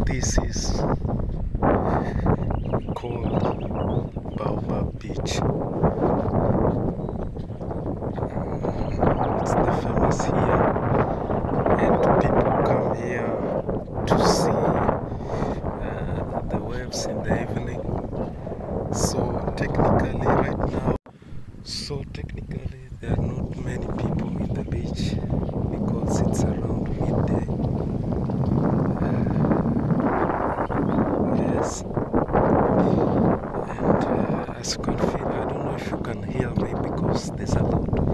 This is called Baobab Beach. It's the famous here, and people come here to see the waves in the evening. So technically there are not many people in the beach because it's around midday. Yes, and as you can feel, I don't know if you can hear me because there's a lot of